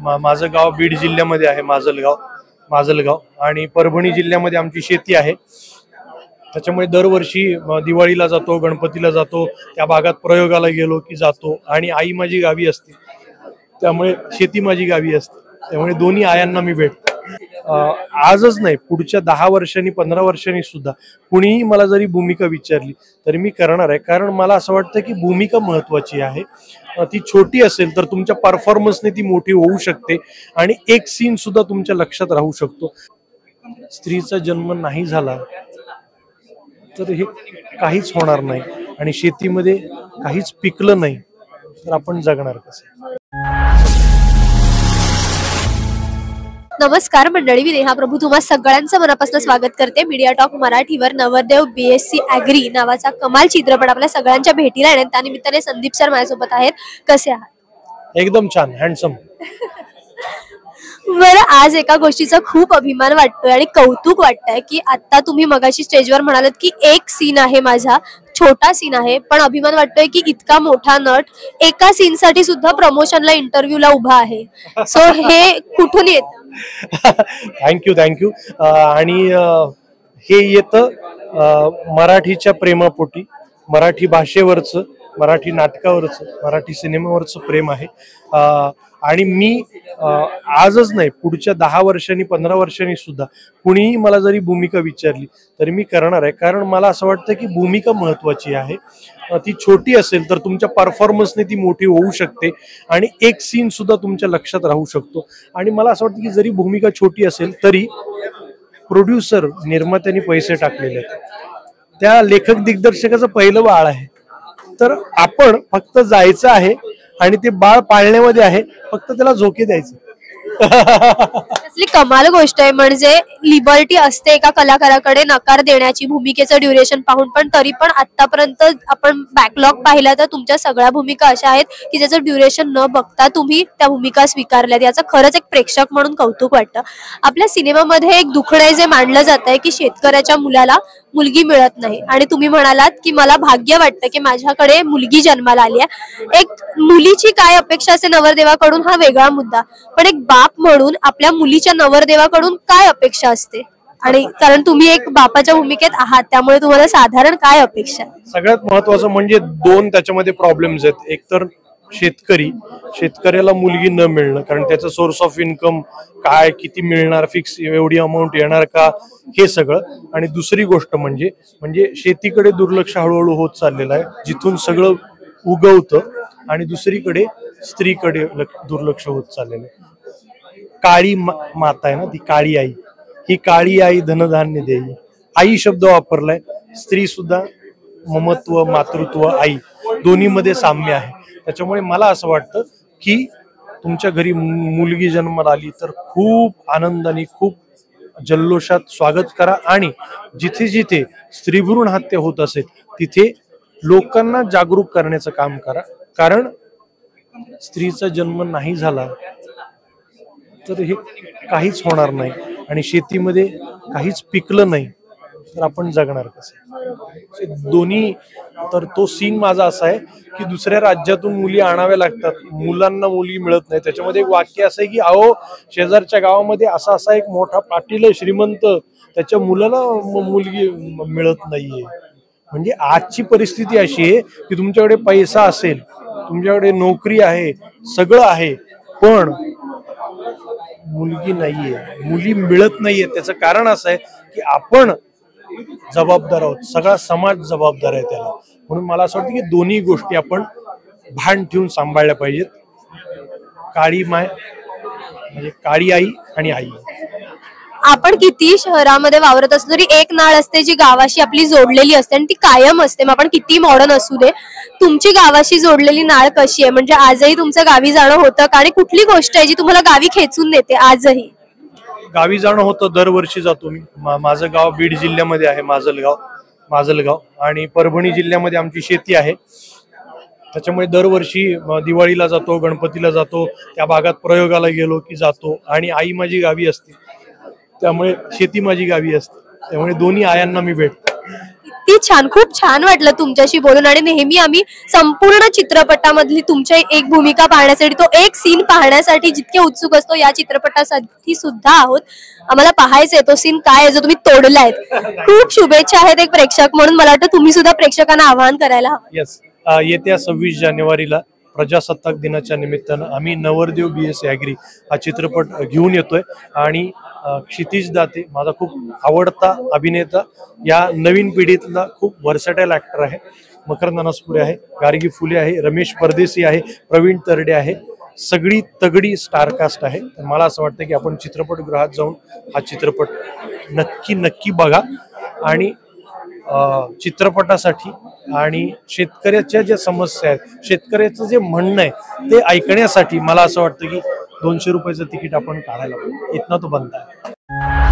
माझं गाव बीड जिल्ह्यामध्ये आहे, माजलगाव आणि परभणी जिल्ह्यामध्ये आमची शेती आहे। त्याच्यामुळे दरवर्षी दिवाळीला जातो, गणपतीला जातो, त्या भागात प्रयोगाला गेलो की जातो आणि आई माझी गावी असते, त्यामुळे शेती माझी गावी असते, त्यामुळे दोन्ही आयांना मी भेटतो। आजच नाही, पुढच्या 10 वर्षांनी 15 वर्षांनी सुद्धा कुणीही मला जरी भूमिका विचारली तरी मी करणार आहे, कारण मला असं वाटतं की भूमिका महत्वाची आहे। ती छोटी असेल तर तुमच्या परफॉर्मन्सने ती मोठी होऊ शकते आणि एक सीन सुद्धा तुमच्या लक्षात राहू शकतो। स्त्रीचा जन्म नाही झाला तर हे काहीच होणार नाही आणि शेतीमध्ये काहीच पिकलं नाही तर आपण जगणार कसं? नमस्कार मंडळी, मी नेहा प्रभू तुम्हा सगळ्यांचं मनापासून स्वागत करते। मीडिया टॉक मराठीवर नवरदेव BSc ॲग्री नावाचा कमाल चित्रपट आपल्या सगळ्यांच्या भेटीला येणार, त्यानिमित्ताने संदीप सर माझ्यासोबत आहेत। कसे आहात? एकदम छान, हँडसम। बरं, आज एका गोष्टीचा खूप अभिमान वाटतोय आणि कौतुक वाटतंय की आता तुम्ही मगाशी स्टेजवर म्हणालात की एक सीन आहे, माझा छोटा सीन आहे, पण अभिमान वाटतोय की इतका मोठा नट एका सीन साठी सुद्धा प्रमोशनला इंटरव्ह्यूला उभा आहे। सो हे कुठून येतं? थँक्यू आणि हे येतं मराठीच्या प्रेमापोटी, मराठी भाषेवरचं, मराठी नाटकावरचं, मराठी सिनेमावरचं प्रेम आहे। आणि मी आजच नाही, पुढच्या 10 वर्षांनी 15 वर्षांनी सुद्धा कुणीही मला जरी भूमिका विचारली तरी मी करणार आहे, कारण मला असं वाटतं की भूमिका महत्वाची आहे। ती छोटी असेल तर तुमच्या परफॉर्मन्सने ती मोठी होऊ शकते आणि एक सीन सुद्धा तुमच्या लक्षात राहू शकतो। आणि मला असं वाटतं की जरी भूमिका छोटी असेल तरी प्रोड्युसर, निर्मात्यांनी पैसे टाकलेले आहेत, त्या लेखक दिग्दर्शकाचं पहिलं बाळ आहे, तर आपण फक्त जायचं आहे आणि ते बाळ पाळण्यामध्ये आहे, फक्त त्याला झोके द्यायचे। असली कमाल गोष्ट आहे, म्हणजे लिबर्टी असते एका कलाकाराकडे नकार देण्याची भूमिकेचं ड्युरेशन पाहून, पण तरी पण आतापर्यंत आपण बॅकलॉग पाहिला तर तुमच्या सगळ्या भूमिका अशा आहेत की ज्याचं ड्युरेशन न बघता तुम्ही त्या भूमिका स्वीकारल्यात, याचं खरंच एक प्रेक्षक म्हणून कौतुक वाटतं। आपल्या सिनेमामध्ये एक दुखणं जे मांडलं जात आहे की शेतकऱ्याच्या मुलाला मुलगी मिळत नाही, आणि तुम्ही म्हणालात की मला भाग्य वाटतं की माझ्याकडे मुलगी जन्माला आली आहे। एक मुलीची काय अपेक्षा असते नवरदेवाकडून हा वेगळा मुद्दा, पण एक बाप म्हणून आपल्या मुलीच्या नवरदेवाकडून काय अपेक्षा असते? आणि कारण तुम्ही एक बापाच्या भूमिकेत आहात, त्यामुळे तुम्हाला साधारण काय अपेक्षा? सगळ्यात महत्वाचं म्हणजे दोन त्याच्यामध्ये प्रॉब्लेम्स आहेत। एक तर शेतकऱ्याला मुलगी न मिळणं, कारण त्याचं सोर्स ऑफ इन्कम काय, किती मिळणार, फिक्स एवढी अमाऊंट येणार का, हे सगळं। आणि दुसरी गोष्ट म्हणजे शेतीकडे दुर्लक्ष हळूहळू होत चाललेलं आहे, जिथून सगळं उगवतं, आणि दुसरीकडे स्त्रीकडे दुर्लक्ष होत चाललेलं आहे। काळी माता आहे ना, ती काळी आई, ही काळी आई धनधान्य देई, आई शब्द वापरलाय। स्त्री सुद्धा ममत्व, मातृत्व, आई दोन्हीमध्ये साम्य आहे। त्याच्यामुळे मला असं वाटतं की तुमच्या घरी मुलगी जन्माला आली तर खूप आनंदाने, खूप जल्लोषात स्वागत करा, आणि जिथे जिथे स्त्रीभ्रूण हत्या होत असेल तिथे लोकांना जागरूक करण्याचं काम करा, कारण स्त्रीचा जन्म नाही झाला तर हे काहीच होणार नाही आणि शेतीमध्ये काहीच पिकलं नाही तर आपण जगणार कसं? दोन्ही, तर तो सीन माझा असा आहे की दुसऱ्या राज्यातून मुली आणाव्या लागतात, मुलांना मुली मिळत नाही। त्याच्यामध्ये एक वाक्य असं आहे की अहो, शेजारच्या गावामध्ये असा एक मोठा पाटील आहे, श्रीमंत, त्याच्या मुलाला मुलगी मिळत नाहीये। म्हणजे आजची परिस्थिती अशी आहे की तुमच्याकडे पैसा असेल, तुमच्याकडे नोकरी आहे, सगळं आहे, पण मुलगी नाहीये, मुली मिळत नाहीये। त्याचं कारण असं आहे की आपण जबाबदार आहोत, सगळा समाज जबाबदार आहे त्याला। म्हणून मला असं वाटतं की दोन्ही गोष्टी आपण भान ठेवून सांभाळल्या पाहिजेत। काळी माय म्हणजे काळी आई आणि आई। आपण किती शहरामध्ये वावरत असलो तरी एक नाळ असते जी गावाशी आपली जोडलेली असते आणि ती कायम असते। मग आपण किती मॉडर्न असू दे, तुमची गावाशी जोडलेली नाळ कशी आहे? म्हणजे आजही तुमचं गावी जाणं होतं का? आणि कुठली गोष्ट आहे जी तुम्हाला गावी खेचून नेते आजही? गावी जाणं होतं, दरवर्षी जातो मी। माझं गाव बीड जिल्ह्यामध्ये आहे, माजलगाव आणि परभणी जिल्ह्यामध्ये आमची शेती आहे। त्याच्यामुळे दरवर्षी दिवाळीला जातो, गणपतीला जातो, त्या भागात प्रयोगाला गेलो की जातो आणि आई माझी गावी असते, त्यामुळे शेती माझी गावी असते, त्यामुळे दोन्ही आयांना मी भेटतो। किती छान, खूप छान वाटलं तुमच्याशी बोलून. आणि नेहमी आम्ही संपूर्ण चित्रपटामधली तुमची एक भूमिका पाहण्यासाठी, तो एक सीन पाहण्यासाठी जितके उत्सुक असतो, या चित्रपटासाठी सुद्धा आहोत. आम्हाला पाहायचंय तो सीन काय आहे जो तुम्ही तोडलाय. खूप शुभेच्छा आहेत एक प्रेक्षक म्हणून. मला वाटतं तुम्ही सुद्धा प्रेक्षकांना आवाहन करायला हवं. येस, येत्या 26 जानेवारीला प्रजासत्ताक दिनाच्या निमित्तानं आम्ही नवरदेव BSc ॲग्री हा चित्रपट घेऊन येतोय. आणि क्षितिज दाते माझा खूप आवडता अभिनेता, या नवीन पिढीतला खूप वर्सटाईल ऍक्टर आहे. मकरंद अनासपुरे आहे, गार्गी फुले आहे, रमेश परदेसी आहे, प्रवीण तरडे आहे. सगळी तगडी स्टारकास्ट आहे. तर मला असं वाटतं की आपण चित्रपटगृहात जाऊन हा चित्रपट नक्की बघा. आणि चित्रपटासाठी आणि शेतकऱ्याच्या ज्या समस्या आहेत, शेतकऱ्याचं जे म्हणणं आहे ते ऐकण्यासाठी मला असं वाटतं की 200 रुपयाचं तिकीट आपण काढायला पाहिजे. इतना तो बनता है.